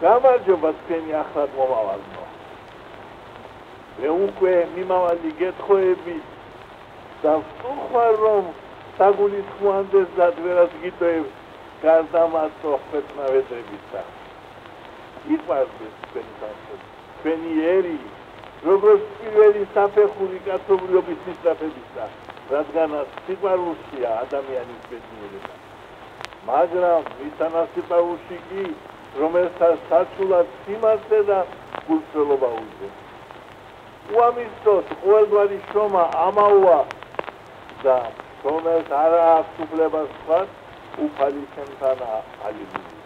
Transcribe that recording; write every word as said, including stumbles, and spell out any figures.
გამარჯობა თქვენი ახლად მომავალნო. მე უკვე მიმავალი გეთხოვები და ვწუხარ რომ საგულისხმოანდეს დადვერას გიტოებ გარდამასწრო ხვეწნავედრებისა. იყვარდეს თქვენი სამხედრო, თქვენი ერი, როგორც პირველი საფეხური კაცობრიობის მისწრაფებისა, რადგანაც სიყვარულშია ადამიანის ბედნიერება. მაგრამ მისანა სიყვარულში კი, რომელსაც საცულად სიმართლე და გულწრფელობა უძღვებს. უამისოდ ყოველგვარი შრომა ამაოა და რომელიც არ აქვს უფლებას თქვათ უფალი ჩემთანაა. ალილუია.